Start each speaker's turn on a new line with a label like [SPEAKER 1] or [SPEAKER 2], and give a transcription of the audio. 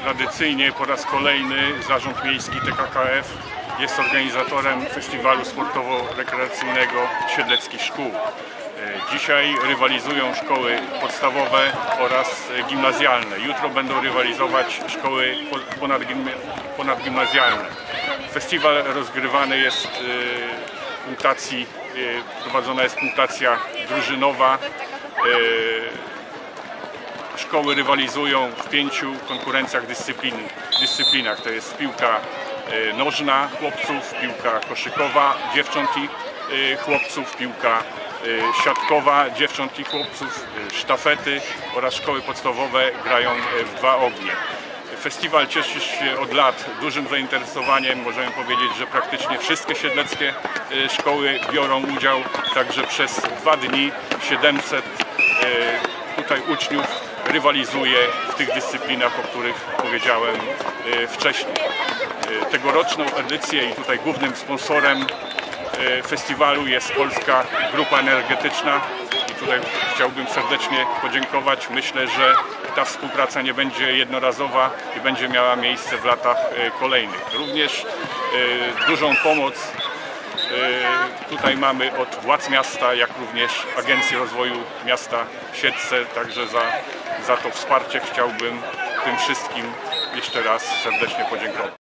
[SPEAKER 1] Tradycyjnie po raz kolejny Zarząd Miejski TKKF jest organizatorem festiwalu sportowo-rekreacyjnego Siedleckich Szkół. Dzisiaj rywalizują szkoły podstawowe oraz gimnazjalne. Jutro będą rywalizować szkoły ponadgimnazjalne. Festiwal rozgrywany jest prowadzona jest punktacja drużynowa. Szkoły rywalizują w 5 konkurencjach dyscyplinach. To jest piłka nożna chłopców, piłka koszykowa dziewcząt i chłopców, piłka siatkowa dziewcząt i chłopców, sztafety oraz szkoły podstawowe grają w 2 ognie. Festiwal cieszy się od lat dużym zainteresowaniem. Możemy powiedzieć, że praktycznie wszystkie siedleckie szkoły biorą udział, także przez 2 dni 700 tutaj uczniów rywalizuje w tych dyscyplinach, o których powiedziałem wcześniej. Tegoroczną edycję i tutaj głównym sponsorem festiwalu jest Polska Grupa Energetyczna i tutaj chciałbym serdecznie podziękować. Myślę, że ta współpraca nie będzie jednorazowa i będzie miała miejsce w latach kolejnych. Również dużą pomoc tutaj mamy od władz miasta, jak również Agencji Rozwoju Miasta Siedlce, także za to wsparcie chciałbym tym wszystkim jeszcze raz serdecznie podziękować.